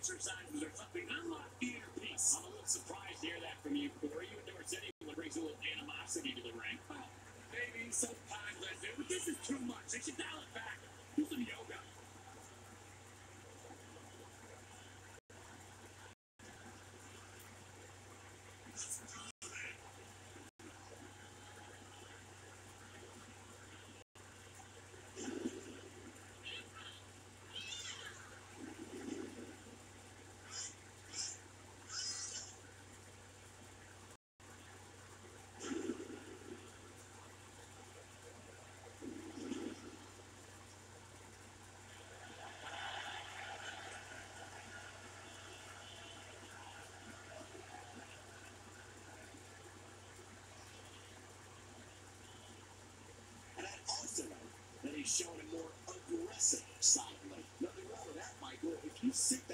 exercises or something. Unlock the inner peace. I'm a little surprised to hear that from you, Corey. You endorse anyone who brings a little animosity to the ring. Oh, baby, sometimes I do, but this is too much. They should dial it back. Do some yoga. That he's showing a more aggressive side lately. Nothing wrong with that, Michael. If you sit